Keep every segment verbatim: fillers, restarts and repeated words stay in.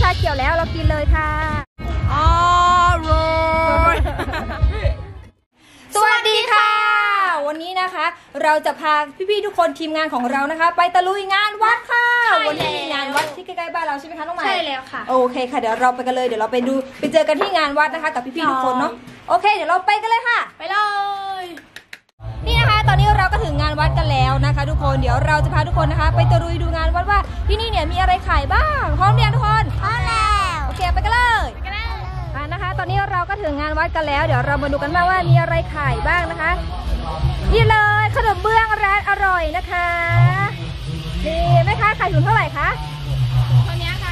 าเขียวแล้วเรากินเลยค่ะอร่อยสวัสดีค่ะวันนี้นะคะเราจะพาพี่ๆทุกคนทีมงานของเรานะคะไปตะลุยงานวัดค่ะวันนี้มีงานวัดที่ใกล้ๆบ้านเราใช่ไหมคะน้องใหม่ใช่แล้วค่ะโอเคค่ะเดี๋ยวเราไปกันเลยเดี๋ยวเราไปดูไปเจอกันที่งานวัดนะคะกับพี่ๆทุกคนเนาะโอเคเดี๋ยวเราไปกันเลยค่ะไปเลยนี่นะคะตอนนี้เราก็ถึงงานวัดกันแล้วนะคะทุกคนเดี๋ยวเราจะพาทุกคนนะคะไปตะลุยดูงานวัดว่าที่นี่เนี่ยมีอะไรขายบ้างพร้อมเนี่ยทุกคนพร้อมแล้วโอเคไปกันเลยไปกันเลยอ่านะคะตอนนี้เราก็ถึงงานวัดกันแล้วเดี๋ยวเรามาดูกันบ้างว่ามีอะไรขายบ้างนะคะนี่เลยขนมเบื้องร้านอร่อยนะคะนี่แม่ค้าขายถุงเท่าไหร่คะตัวนี้ค่ะ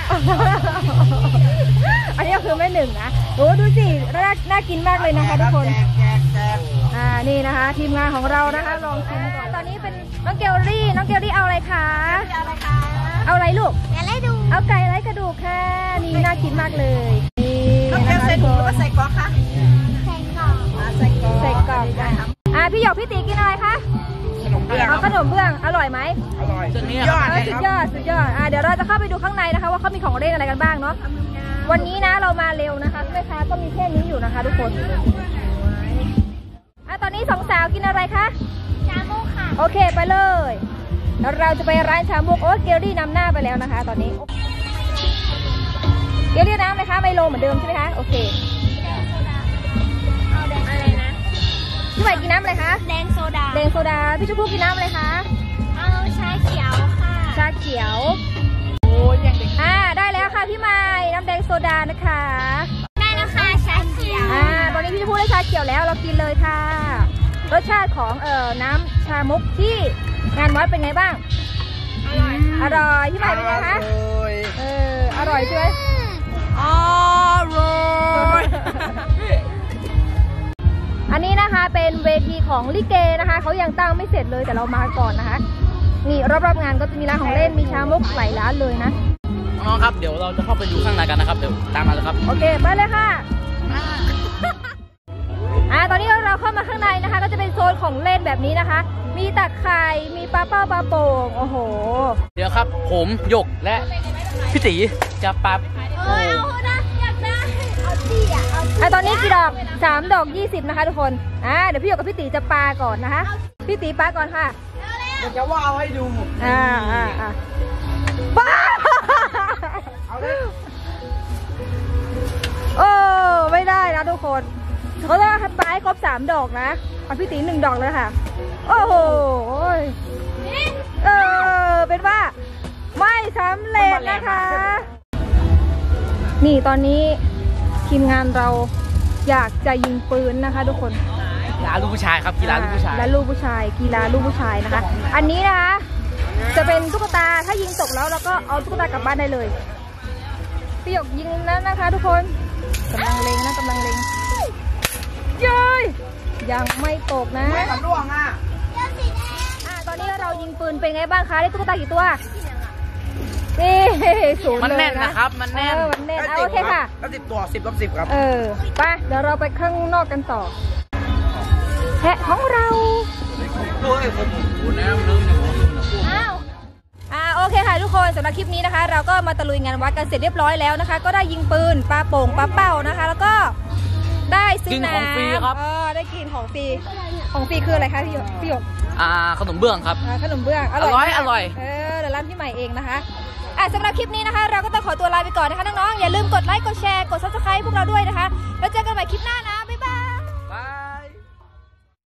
อันนี้ก็คือแม่หนึ่งนะโอ้ดูสิน่าน่ากินมากเลยนะคะทุกคนอ่านี่นะคะทีมงานของเรานะคะลองชิมก่อนตอนนี้เป็นน้องเกลลี่น้องเกลลี่เอาอะไรคะเอาอะไรคะเอาอะไรลูกไก่ไร้กระดูกเอาไก่ไร้กระดูกค่ะนี่น่ากินมากเลยนี่น้องเกลใส่ถุงหรือว่าใส่กล่องคะใส่กล่องใส่กล่องใส่กล่องอ่าพี่หยกพี่ตีกินอะไรคะขนมเบื้องขนมเบื้องอร่อยไหมอร่อยสุดยอดสุดยอดสุดยอดอ่าเดี๋ยวเราจะเข้าไปดูข้างในนะคะว่าเขามีของเล่นอะไรกันบ้างเนาะวันนี้นะเรามาเร็วนะคะแม่ค้าก็มีแค่นี้อยู่นะคะทุกคนอ่ะตอนนี้สองสาวกินอะไรคะชามุกค่ะโอเคไปเลยแล้วเราจะไปร้านชามุกโอ้เกลลี่นำหน้าไปแล้วนะคะตอนนี้เกลลี่น้ำไหมคะไมโลเหมือนเดิมใช่ไหมคะโอเคเอาแดงอะไรนะพี่ใหม่กินน้ำอะไรคะแดงโซดาแดงโซดาพี่ชมพู่กินน้ำอะไรคะเอาชาเขียวค่ะชาเขียวโอ้ยยังเด็กอ่าได้แล้วค่ะพี่ใหม่น้ำแดงโซดานะคะได้แล้วค่ะชาเขียวอ่าตอนนี้พี่ชมพู่ได้ชาเขียวแล้วเรากินเลยค่ะรสชาติของเอ่อน้ำชามุกที่งานวัดเป็นไงบ้างอร่อยอร่อยพี่ใหม่เป็นไงคะเอออร่อยใช่ไหมอร่อยอันนี้นะคะเป็นเวทีของลิเกนะคะเขายังตั้งไม่เสร็จเลยแต่เรามาก่อนนะคะนี่รอบๆงานก็จะมีร้านของเล่นมีชามุกหลายร้านเลยนะน้องครับเดี๋ยวเราจะเข้าไปดูข้างในกันนะครับเดี๋ยวตามมาเลยครับโอเคไปเลยค่ะอ่าตอนนี้เราเข้ามาข้างในนะคะก็จะเป็นโซนของเล่นแบบนี้นะคะมีตักไข่มีปลาเป้าปลาโป่งโอ้โหเดี๋ยวครับผมหยกและพี่ตีจะปลาเออเอานะอยากได้เอาตีอ่ะเอาอ่ะตอนนี้กี่ดอกสามดอกยี่สิบนะคะทุกคนอ่าเดี๋ยวพี่หยกกับพี่ตีจะปลาก่อนนะคะพี่ตีปลาก่อนค่ะเดี๋ยวจะว่าเอาให้ดูอ่าอ่าอ่าปลาโอ้ไม่ได้นะทุกคนเขาต้องให้ปลาให้ครบสามดอกนะเอาพี่ตีหนึ่งดอกเลยค่ะโอ้โหเออเป็นว่าไม่สำเร็จนะคะนี่ตอนนี้ทีมงานเราอยากจะยิงปืนนะคะทุกคนกีฬาลูกผู้ชายครับกีฬาลูกผู้ชายและลูกผู้ชายกีฬาลูกผู้ชายนะคะอันนี้นะคะจะเป็นตุ๊กตาถ้ายิงตกแล้วเราก็เอาตุ๊กตากลับบ้านได้เลยพี่หยกยิงแล้วนะคะทุกคนกำลังเล็งนะกำลังเล็งเย้ยยังไม่ตกนะไม่ล่วงอ่ะอ่ะตอนนี้เรายิงปืนเป็นไงบ้างคะได้ตุ๊กตากี่ตัวนี่สูงเลยนะมันแน่นนะครับมันแน่นมันแน่นโอเคค่ะก็สิบตัวสิบกับสิบครับเออไปเดี๋ยวเราไปข้างนอกกันต่อแพะของเราอ้าวอ่าโอเคค่ะทุกคนสำหรับคลิปนี้นะคะเราก็มาตะลุยงานวัดกันเสร็จเรียบร้อยแล้วนะคะก็ได้ยิงปืนปลาโป่งปลาเป้านะคะแล้วก็ได้ซื้อน้ำของฟรีครับเออได้กินของฟรีของฟรีคืออะไรคะพี่พี่หยกอ่าขนมเบื้องครับขนมเบื้องอร่อยอร่อยเออเดี๋ยวร้านพี่ใหม่เองนะคะอ่ะสำหรับคลิปนี้นะคะเราก็ต้องขอตัวลาไปก่อนนะคะน้องๆอย่าลืมกดไลค์กดแชร์กดซับสไครป์พวกเราด้วยนะคะแล้วเจอกันใหม่คลิปหน้านะ